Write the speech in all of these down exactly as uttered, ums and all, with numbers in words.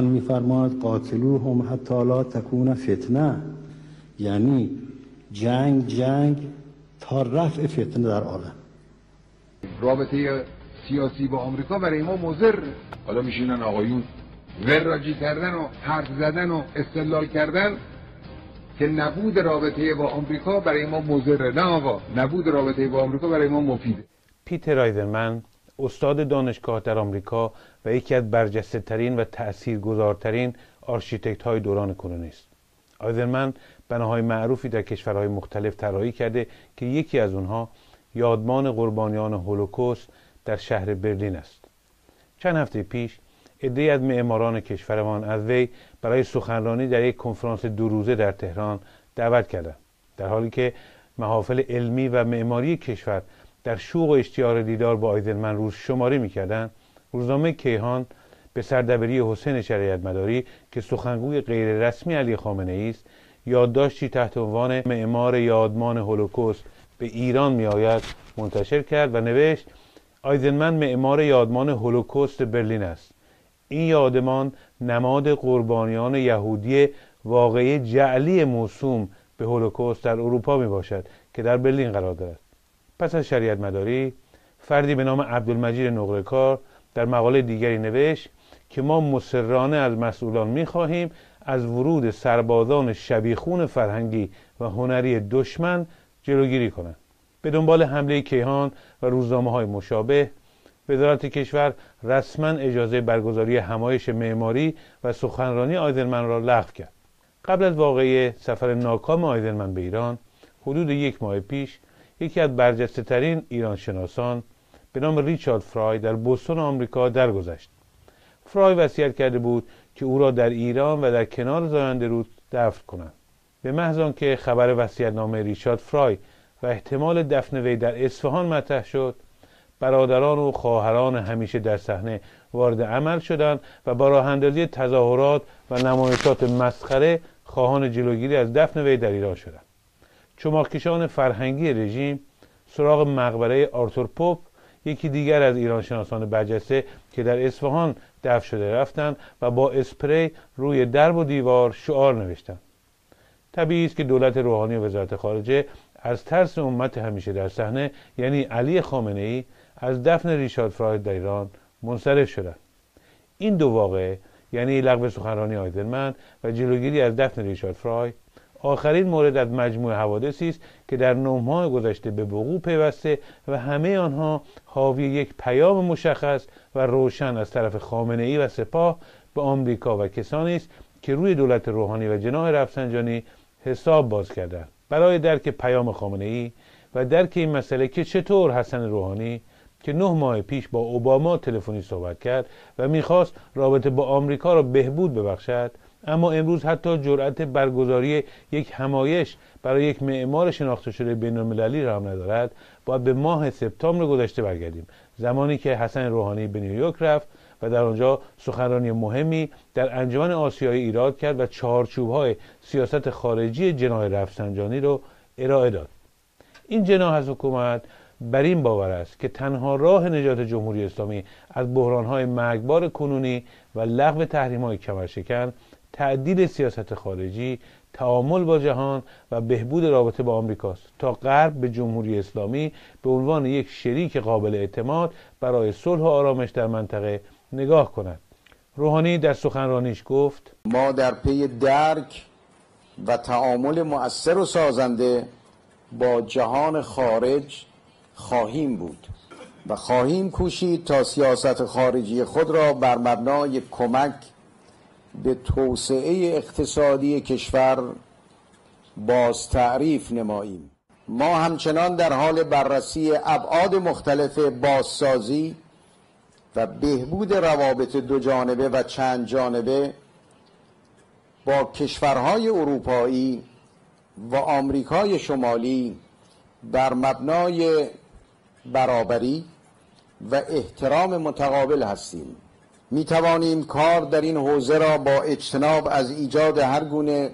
قرآن می‌فرماید قاتلوهم حتی لا تکون فتنه، یعنی جنگ جنگ تا رفع فتنه در عالم. رابطه سیاسی با آمریکا برای ما مضر. حالا میشینن آقایون وراجی کردن و حرف زدن و استدلال کردن که نبود رابطه با آمریکا برای ما مضر. نه آقا، نبود رابطه با آمریکا برای ما مفیده. پیتر آیزرمن استاد دانشگاه در آمریکا و یکی از برجسته ترین و تأثیرگذارترین آرشیتکت های دوران کنونی است. آیزرمن بناهای معروفی در کشورهای مختلف طراحی کرده که یکی از اونها یادمان قربانیان هولوکوست در شهر برلین است. چند هفته پیش عده‌ای از معماران کشورمان از وی برای سخنرانی در یک کنفرانس دو روزه در تهران دعوت کردند. در حالی که محافل علمی و معماری کشور در شوق و اشتیاق دیدار با آیزرمن روز شماری می‌کردند، روزنامه کیهان به سردبیری حسین شریعت مداری که سخنگوی غیر رسمی علی خامنه‌ای است، یادداشتی تحت عنوان معمار یادمان هولوکوست به ایران می‌آید منتشر کرد و نوشت: آیزرمن معمار یادمان هولوکوست برلین است. این یادمان نماد قربانیان یهودی واقعی جعلی موسوم به هولوکوست در اروپا می باشد که در برلین قرار دارد. پس از شریعت مداری، فردی به نام عبدالمجید نقره‌کار در مقاله دیگری نوشت که ما مصرانه از مسئولان می خواهیم از ورود سربازان شبیخون فرهنگی و هنری دشمن جلوگیری کنند. به دنبال حمله کیهان و روزنامه‌های مشابه، وزارت کشور رسما اجازه برگزاری همایش معماری و سخنرانی آیزرمن را لغو کرد. قبل از واقعه سفر ناکام آیزرمن به ایران، حدود یک ماه پیش، یکی از برجسته ترین ایران شناسان به نام ریچارد فرای در بوستون آمریکا درگذشت. فرای وصیت کرده بود که او را در ایران و در کنار زاینده رود دفن کنند. به محض آنکه خبر وصیت‌نامه ریچارد فرای و احتمال دفن وی در اصفهان مطرح شد، برادران و خواهران همیشه در صحنه وارد عمل شدند و با راه اندازی تظاهرات و نمایشات مسخره خواهان جلوگیری از دفن وی در ایران شدند. چماقکشان فرهنگی رژیم سراغ مقبره آرتور پوپ، یکی دیگر از ایران شناسان برجسته که در اصفهان دفن شده، رفتند و با اسپری روی درب و دیوار شعار نوشتند. طبیعی است که دولت روحانی و وزارت خارجه از ترس امت همیشه در صحنه یعنی علی خامنه‌ای از دفن ریچارد فرای در ایران منصرف شدند. این دو واقعه یعنی لغو سخنرانی آیزرمن و جلوگیری از دفن ریچارد فرای آخرین مورد از مجموعه حوادثی است که در نه ماه گذشته به وقوع پیوسته و همه آنها حاوی یک پیام مشخص و روشن از طرف خامنه‌ای و سپاه به آمریکا و کسانی است که روی دولت روحانی و جناح رفسنجانی حساب باز کردند. برای درک پیام خامنه‌ای و درک این مسئله که چطور حسن روحانی که نه ماه پیش با اوباما تلفنی صحبت کرد و میخواست رابطه با آمریکا را بهبود ببخشد، اما امروز حتی جرأت برگزاری یک همایش برای یک معمار شناخته شده بین‌المللی را هم ندارد، باید به ماه سپتامبر گذشته برگردیم، زمانی که حسن روحانی به نیویورک رفت و در آنجا سخنرانی مهمی در انجمن آسیایی ایراد کرد و چارچوب‌های سیاست خارجی جناح رفسنجانی را ارائه داد. این جناح از حکومت بر این باور است که تنها راه نجات جمهوری اسلامی از بحران‌های مرگبار کنونی و لغو تحریم‌های کمرشکن، تعدیل سیاست خارجی، تعامل با جهان و بهبود رابطه با آمریکاست تا غرب به جمهوری اسلامی به عنوان یک شریک قابل اعتماد برای صلح و آرامش در منطقه نگاه کند. روحانی در سخنرانیش گفت: ما در پی درک و تعامل مؤثر و سازنده با جهان خارج خواهیم بود و خواهیم کوشید تا سیاست خارجی خود را بر مبنای کمک به توسعه اقتصادی کشور باز تعریف نماییم. ما همچنان در حال بررسی ابعاد مختلف بازسازی و بهبود روابط دو جانبه و چند جانبه با کشورهای اروپایی و آمریکای شمالی بر مبنای برابری و احترام متقابل هستیم. می توانیم کار در این حوزه را با اجتناب از ایجاد هر گونه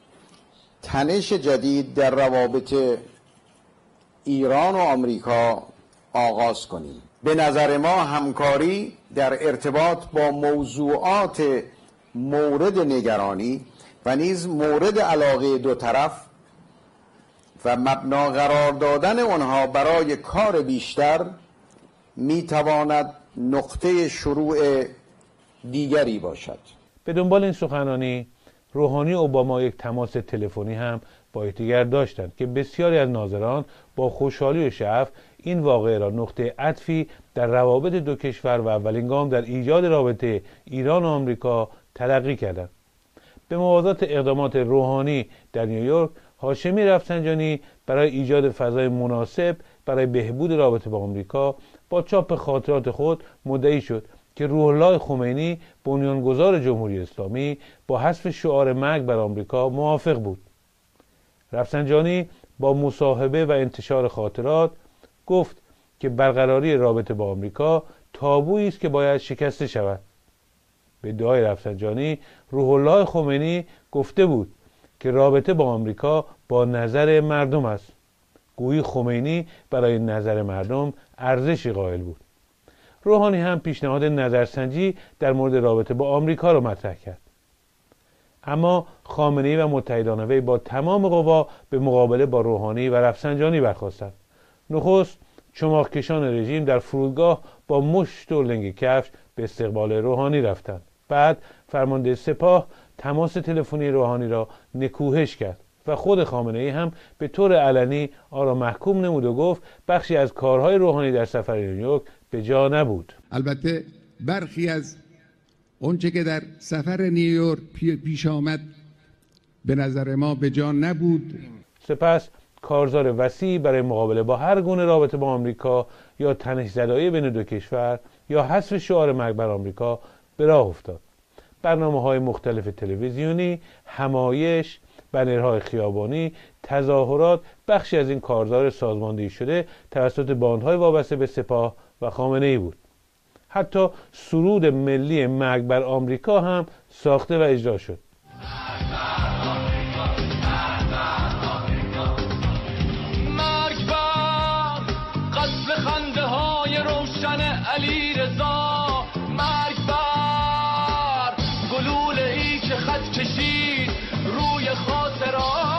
تنش جدید در روابط ایران و آمریکا آغاز کنیم. به نظر ما همکاری در ارتباط با موضوعات مورد نگرانی و نیز مورد علاقه دو طرف و مبنا قرار دادن آنها برای کار بیشتر میتواند نقطه شروع دیگری باشد. به دنبال این سخنرانی روحانی و اوباما یک تماس تلفنی هم با یکدیگر داشتند که بسیاری از ناظران با خوشحالی و شعف این واقعه را نقطه عطفی در روابط دو کشور و اولین گام در ایجاد رابطه ایران و آمریکا تلقی کردند. به موازات اقدامات روحانی در نیویورک، هاشمی رفسنجانی برای ایجاد فضای مناسب برای بهبود رابطه با آمریکا با چاپ خاطرات خود مدعی شد که روح الله خمینی بنیانگذار جمهوری اسلامی با حذف شعار مرگ بر آمریکا موافق بود. رفسنجانی با مصاحبه و انتشار خاطرات گفت که برقراری رابطه با آمریکا تابویی است که باید شکسته شود. به ادعای رفسنجانی روح الله خمینی گفته بود که رابطه با آمریکا با نظر مردم است. گویی خمینی برای نظر مردم ارزشی قائل بود. روحانی هم پیشنهاد نظرسنجی در مورد رابطه با آمریکا را مطرح کرد. اما خامنه‌ای و متحدان وی با تمام قوا به مقابله با روحانی و رفسنجانی برخاستند. نخست چماقکشان رژیم در فرودگاه با مشت و لنگ کفش به استقبال روحانی رفتند. بعد فرمانده سپاه تماس تلفنی روحانی را نکوهش کرد و خود خامنه‌ای هم به طور علنی آن را محکوم نمود و گفت بخشی از کارهای روحانی در سفر نیویورک به جا نبود. البته برخی از اونچه که در سفر نیویورک پیش آمد به نظر ما به جا نبود. سپس کارزار وسیعی برای مقابله با هر گونه رابطه با آمریکا یا تنش‌زدایی بین دو کشور یا حذف شعار مرگ بر آمریکا به راه افتاد. برنامه‌های مختلف تلویزیونی، همایش، بنرهای خیابانی، تظاهرات بخشی از این کارزار سازماندهی شده توسط باندهای وابسته به سپاه و خامنه‌ای بود. حتی سرود ملی مرگ بر آمریکا هم ساخته و اجرا شد. مرگ بر قصر خنده های روشن علی رضا، مرگ بر گلوله ای که خط کشید روی خاطرات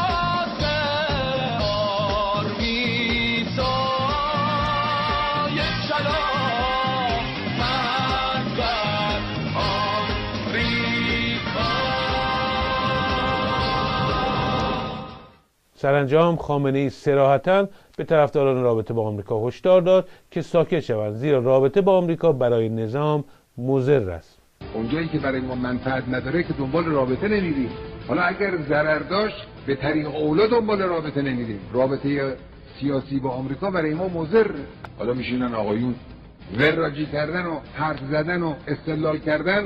سرانجام خامنه‌ای صراحتاً به طرفداران رابطه با آمریکا هشدار داد که ساکت شوند، زیرا رابطه با آمریکا برای نظام مضر است. اونجایی که برای ما منفعت نداره که دنبال رابطه نمیریم. حالا اگر ضرر داشت به طریق اولا دنبال رابطه نمیریم. رابطه سیاسی با آمریکا برای ما مضر. حالا میشینن آقایون وراجی کردن و حرف زدن و استدلال کردن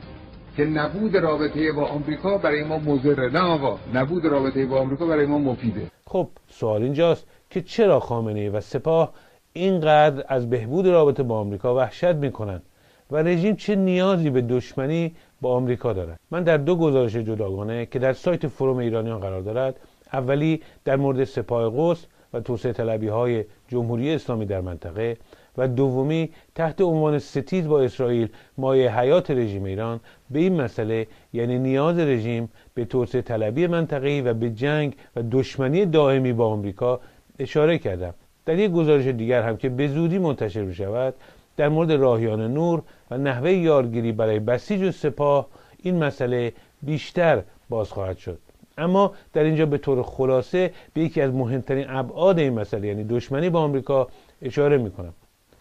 که نبود رابطه با آمریکا برای ما مضره. نه آقا، نبود رابطه با آمریکا برای ما مفیده. خب سوال اینجاست که چرا خامنه‌ای و سپاه اینقدر از بهبود رابطه با آمریکا وحشت میکنند و رژیم چه نیازی به دشمنی با آمریکا دارد؟ من در دو گزارش جداگانه که در سایت فروم ایرانیان قرار دارد، اولی در مورد سپاه قدس و توسعه طلبی های جمهوری اسلامی در منطقه و دومی تحت عنوان ستیز با اسرائیل مایه حیات رژیم ایران به این مسئله، یعنی نیاز رژیم به توسعه طلبی منطقه‌ای و به جنگ و دشمنی دائمی با آمریکا اشاره کردم. در یک گزارش دیگر هم که به زودی منتشر می‌شود در مورد راهیان نور و نحوه یارگیری برای بسیج و سپاه این مسئله بیشتر باز خواهد شد. اما در اینجا به طور خلاصه به یکی از مهمترین ابعاد این مسئله، یعنی دشمنی با آمریکا، اشاره می‌کنم.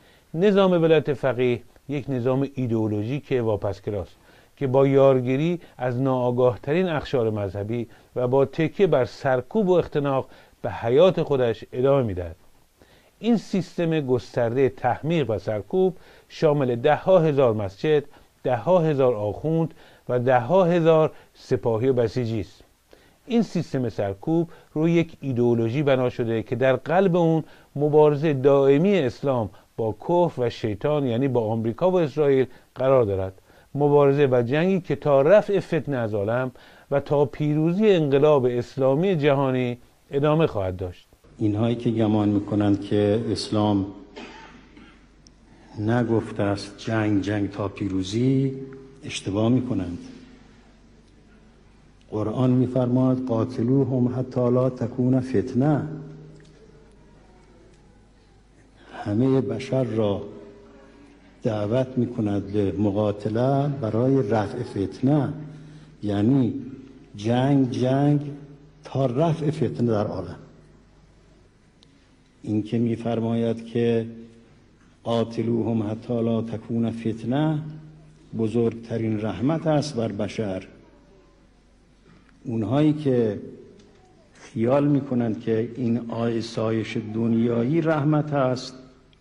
نظام ولایت فقیه یک نظام ایدئولوژیک واپسگراست که با یارگیری از ناآگاهترین اقشار مذهبی و با تکیه بر سرکوب و اختناق به حیات خودش ادامه می‌دهد. این سیستم گسترده تحمیق و سرکوب شامل ده ها هزار مسجد، ده ها هزار آخوند و ده ها هزار سپاهی و بسیجی است. این سیستم سرکوب روی یک ایدئولوژی بنا شده که در قلب اون مبارزه دائمی اسلام با کفر و شیطان، یعنی با آمریکا و اسرائیل قرار دارد. مبارزه و جنگی که تا رفع فتنه از عالم و تا پیروزی انقلاب اسلامی جهانی ادامه خواهد داشت. اینهایی که گمان میکنند که اسلام نگفته است جنگ جنگ تا پیروزی، اشتباه میکنند. قرآن می‌فرماید قاتلوهم حتی لا تکون فتنه. همه بشر را دعوت می‌کند به مقاتله برای رفع فتنه، یعنی جنگ جنگ تا رفع فتنه در عالم. این که می‌فرماید که قاتلوهم حتی لا تکون فتنه بزرگترین رحمت است بر بشر. اونهایی که خیال میکنند که این آسایش دنیایی رحمت است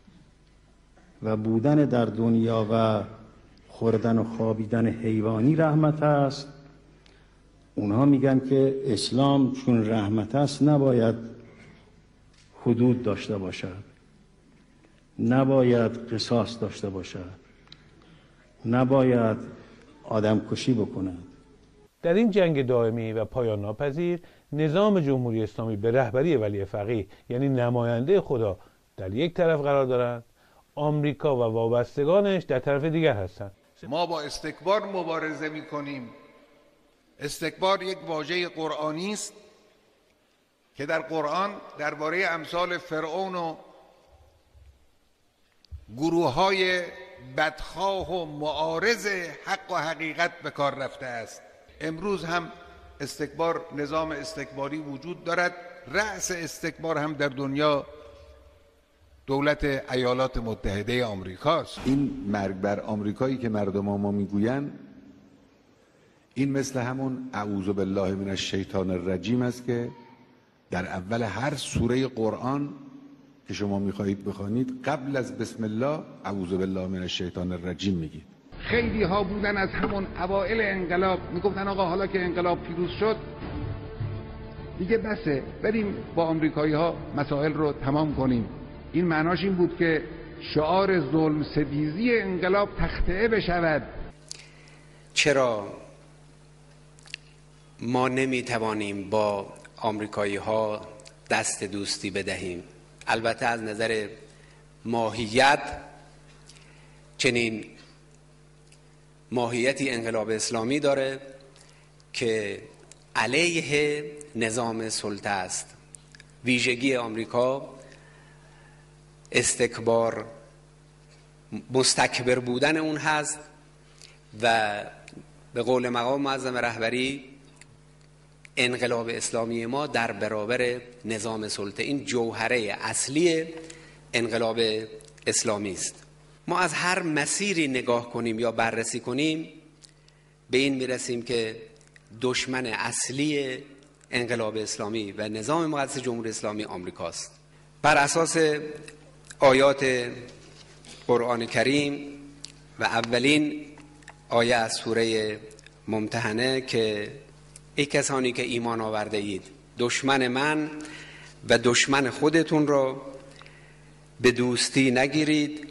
و بودن در دنیا و خوردن و خوابیدن حیوانی رحمت است، اونها میگن که اسلام چون رحمت است نباید حدود داشته باشد، نباید قصاص داشته باشد، نباید آدم کشی بکند. در این جنگ دائمی و پایان ناپذیر نظام جمهوری اسلامی به رهبری ولی فقیه یعنی نماینده خدا در یک طرف قرار دارند، آمریکا و وابستگانش در طرف دیگر هستند. ما با استکبار مبارزه می کنیم. استکبار یک واژه قرآنی است که در قرآن درباره امثال فرعون و گروه های بدخواه و معارض حق و حقیقت به کار رفته است. امروز هم استکبار، نظام استکباری وجود دارد. رأس استکبار هم در دنیا دولت ایالات متحده آمریکاست. این مرگ بر آمریکایی که مردم ما میگوین، این مثل همون اعوذ بالله من الشیطان الرجیم است که در اول هر سوره قرآن که شما میخواهید بخوانید قبل از بسم الله اعوذ بالله من الشیطان الرجیم میگید. خیلی ها بودن از همون اوائل انقلاب میگفتن آقا حالا که انقلاب پیروز شد دیگه بسه، بریم با آمریکایی ها مسائل رو تمام کنیم. این معناش این بود که شعار ظلم ستیزی انقلاب تخطئه بشود. چرا ما نمیتوانیم با آمریکایی ها دست دوستی بدهیم؟ البته از نظر ماهیت چنین ماهیتی انقلاب اسلامی داره که علیه نظام سلطه است. ویژگی آمریکا استکبار، مستکبر بودن اون هست و به قول مقام معظم رهبری انقلاب اسلامی ما در برابر نظام سلطه، این جوهره اصلی انقلاب اسلامی است. ما از هر مسیری نگاه کنیم یا بررسی کنیم به این میرسیم که دشمن اصلی انقلاب اسلامی و نظام مقدس جمهوری اسلامی آمریکاست. بر اساس آیات قرآن کریم و اولین آیه از سوره ممتحنه که ای کسانی که ایمان آورده اید دشمن من و دشمن خودتون را به دوستی نگیرید.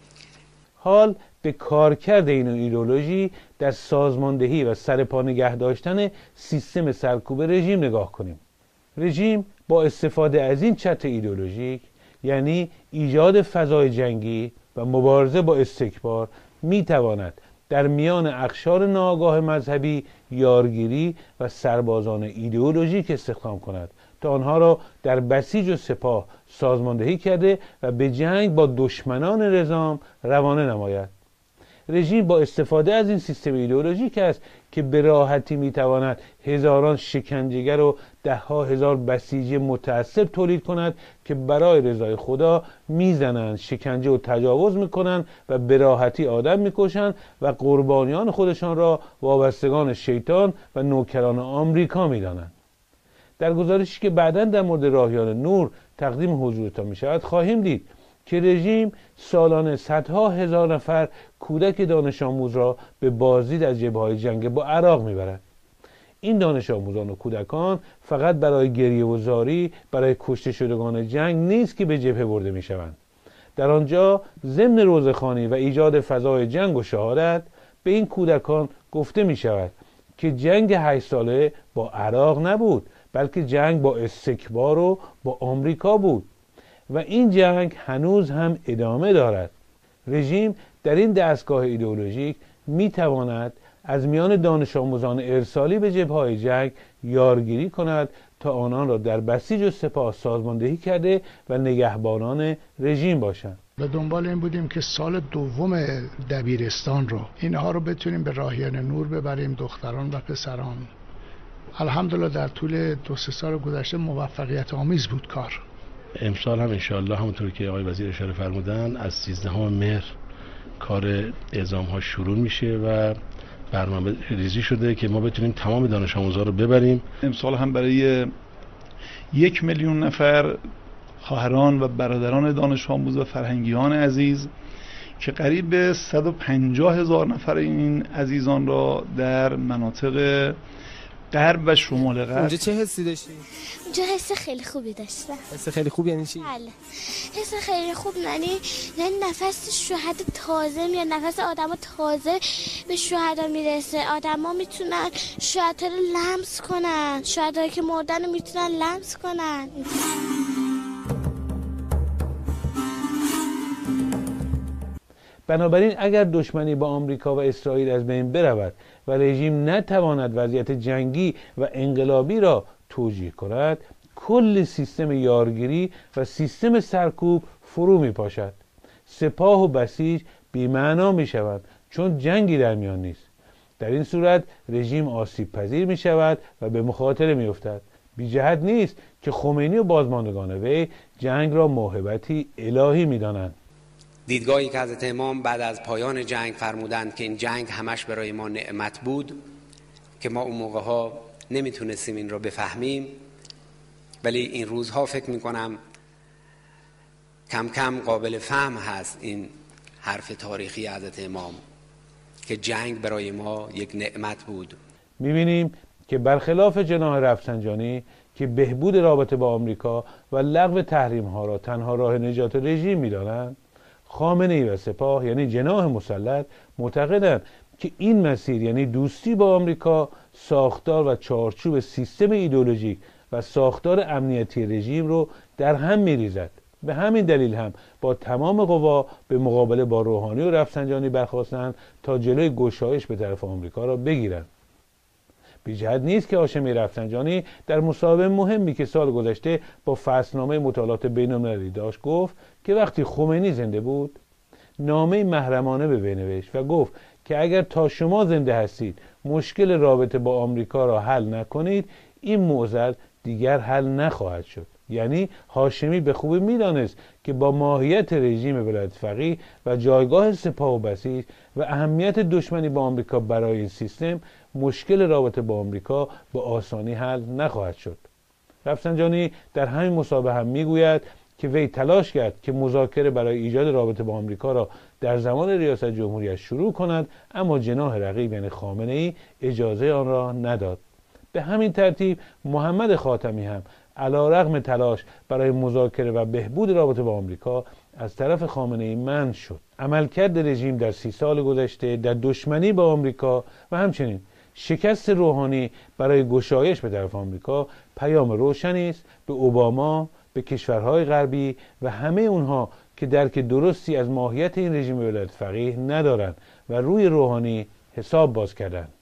حال به کارکرد این ایدئولوژی در سازماندهی و سرپا نگه داشتن سیستم سرکوب رژیم نگاه کنیم. رژیم با استفاده از این چتر ایدئولوژیک یعنی ایجاد فضای جنگی و مبارزه با استکبار میتواند در میان اقشار ناآگاه مذهبی یارگیری و سربازان ایدئولوژیک استخدام کند تا آنها را در بسیج و سپاه سازماندهی کرده و به جنگ با دشمنان نظام روانه نماید. رژیم با استفاده از این سیستم ایدئولوژیک است که به راحتی میتواند هزاران شکنجهگر و ده ها هزار بسیجی متعصب تولید کند که برای رضای خدا میزنند، شکنجه و تجاوز میکنند و به راحتی آدم میکشند و قربانیان خودشان را وابستگان شیطان و نوکران آمریکا میدانند. در گزارشی که بعداً در مورد راهیان نور تقدیم حضورتان میشود خواهیم دید که رژیم سالانه صدها هزار نفر کودک دانش آموز را به بازدید از جبهه‌های جنگ با عراق میبرد. این دانش آموزان و کودکان فقط برای گریه و زاری برای کشته شدگان جنگ نیست که به جبهه برده میشوند. در آنجا ضمن روزخوانی و ایجاد فضای جنگ و شهادت به این کودکان گفته میشود که جنگ هشت ساله با عراق نبود، بلکه جنگ با استکبار و با آمریکا بود و این جنگ هنوز هم ادامه دارد. رژیم در این دستگاه ایدئولوژیک می تواند از میان دانش آموزان ارسالی به جبهه‌های جنگ یارگیری کند تا آنان را در بسیج و سپاه سازماندهی کرده و نگهبانان رژیم باشند. به دنبال این بودیم که سال دوم دبیرستان رو اینها رو بتونیم به راهیان نور ببریم، دختران و پسران. الحمدلله در طول دو سه سال گذشته موفقیت آمیز بود کار. امسال هم انشاءالله همونطور که آقای وزیر اشاره فرمودن از سیزدهم مهر کار اعزام ها شروع میشه و برنامه ریزی شده که ما بتونیم تمام دانش آموزا رو ببریم. امسال هم برای یک میلیون نفر خواهران و برادران دانش آموز و فرهنگیان عزیز که قریب به صد و پنجاه هزار نفر این عزیزان را در مناطق غرب و شمال غرب. اونجا چه حسی داشتی؟ اونجا حس خیلی خوبی داشتم. حس خیلی خوب یعنی چی؟ بله. حس خیلی خوب یعنی یعنی نفس شهدا تازه میاد، نفس آدما تازه به شهدا میرسه. آدما میتونن شهدا رو لمس کنن، شهدایی که مردن رو میتونن لمس کنن. بنابراین اگر دشمنی با آمریکا و اسرائیل از بین برود و رژیم نتواند وضعیت جنگی و انقلابی را توجیه کند، کل سیستم یارگیری و سیستم سرکوب فرو می پاشد. سپاه و بسیج بی‌معنا می شوند چون جنگی در میان نیست. در این صورت رژیم آسیب پذیر می شود و به مخاطره می افتد. بی جهت نیست که خمینی و بازماندگان وی جنگ را موهبتی الهی می دانند. دیدگاهی که حضرت امام بعد از پایان جنگ فرمودند که این جنگ همش برای ما نعمت بود که ما اون موقع ها نمیتونستیم این رو بفهمیم، ولی این روزها فکر میکنم کم کم قابل فهم هست این حرف تاریخی حضرت امام که جنگ برای ما یک نعمت بود. میبینیم که برخلاف جناح رفسنجانی که بهبود رابطه با آمریکا و لغو تحریم ها را تنها راه نجات رژیم میدانند، خامنه ای و سپاه یعنی جناح مسلط معتقدند که این مسیر یعنی دوستی با آمریکا ساختار و چارچوب سیستم ایدئولوژیک و ساختار امنیتی رژیم رو در هم میریزد. به همین دلیل هم با تمام قوا به مقابله با روحانی و رفسنجانی برخاستند تا جلوی گشایش به طرف آمریکا را بگیرند. بی جهت نیست که هاشمی رفسنجانی در مصاحبه مهمی که سال گذشته با فصلنامه مطالعات بین‌المللی داشت گفت که وقتی خمینی زنده بود نامه محرمانه به وی نوشت و گفت که اگر تا شما زنده هستید مشکل رابطه با آمریکا را حل نکنید این معضل دیگر حل نخواهد شد. یعنی هاشمی به خوبی میدانست که با ماهیت رژیم ولایت فقیه و جایگاه سپاه و بسیج و اهمیت دشمنی با آمریکا برای این سیستم مشکل رابطه با آمریکا با آسانی حل نخواهد شد. رفسنجانی در همین مصاحبه هم میگوید که وی تلاش کرد که مذاکره برای ایجاد رابطه با آمریکا را در زمان ریاست جمهوریش شروع کند، اما جناح رقیب یعنی خامنه ای اجازه آن را نداد. به همین ترتیب محمد خاتمی هم علیرغم تلاش برای مذاکره و بهبود رابطه با آمریکا از طرف خامنه ای منع شد. عملکرد رژیم در سی سال گذشته در دشمنی با آمریکا و همچنین شکست روحانی برای گشایش به طرف آمریکا پیام روشنی است به اوباما، به کشورهای غربی و همه اونها که درک درستی از ماهیت این رژیم ولایت فقیه ندارند و روی روحانی حساب باز کردند.